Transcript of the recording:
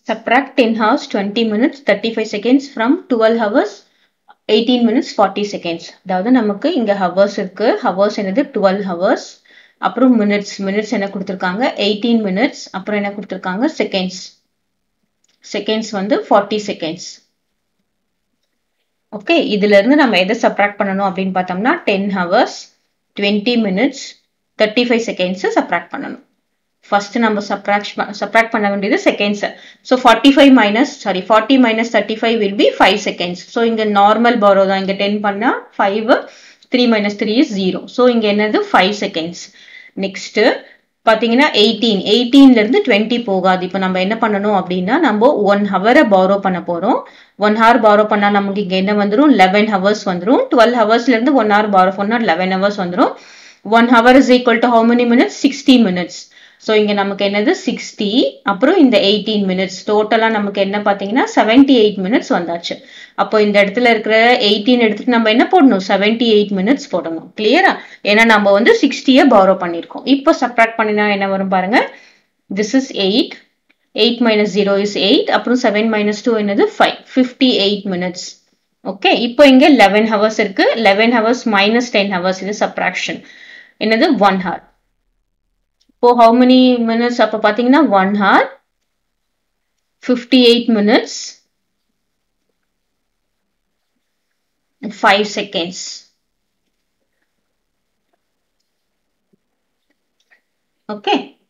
Subtract 10 hours 20 minutes 35 seconds from 12 hours 18 minutes 40 seconds. அதாவது நமக்கு இங்க hours இருக்கு. hours என்னது 12 hours. அப்புறம் minutes என்ன கொடுத்திருக்காங்க 18 minutes. அப்புறம் என்ன கொடுத்திருக்காங்க seconds வந்து 40 seconds. ஓகே, இதுல இருந்து நம்ம எதை subtract பண்ணணும் அப்படின்னு பார்த்தோம்னா 10 hours 20 minutes 35 seconds subtract பண்ணணும். First நம்ம subtract பண்ண வேண்டியது seconds. So 40 minus 35 will be 5 seconds. So இங்க normal borrow தான். இங்க 10 பண்ணா 5, 3 minus 3 is 0. So இங்க என்னது 5 seconds. Next பாத்தீங்கன்னா 18ல இருந்து 20 போகாது. இப்போ நம்ம என்ன பண்ணணும் அப்படின்னா நம்ம 1 hour borrow பண்ண போறோம். 1 hour borrow பண்ணா நமக்கு இங்க என்ன வந்துரும் 11 hours வந்துரும். 12 hoursல இருந்து 1 hour borrow பண்ணா 11 hours வந்துரும். 1 hour is equal to how many minutes? 60 minutes. So இங்க நமக்கு என்னது 60 அப்புறம் இந்த 18 minutes டோட்டலா நமக்கு என்ன பாத்தீங்கன்னா 78 minutes வந்தாச்சு. அப்போ இந்த இடத்துல இருக்கிற 18 எடுத்துட்டு நம்ம என்ன போடணும் 78 minutes போடணும். கிளியரா? ஏன்னா நம்ம வந்து 60 borrow பண்ணிருக்கோம். இப்போ subtract பண்ணினா என்ன வரும் பாருங்க. This is 8. 8 minus 0 is 8. அப்புறம் 7 minus 2 என்னது 5. 58 minutes. ஓகே, இப்போ இங்க 11 hours இருக்கு. 11 hours minus 10 hours இது subtraction. என்னது 1 hour. இப்போ how many minutes? அப்ப பாத்தீங்கன்னா 1 hour 58 minutes 5 seconds. Okay.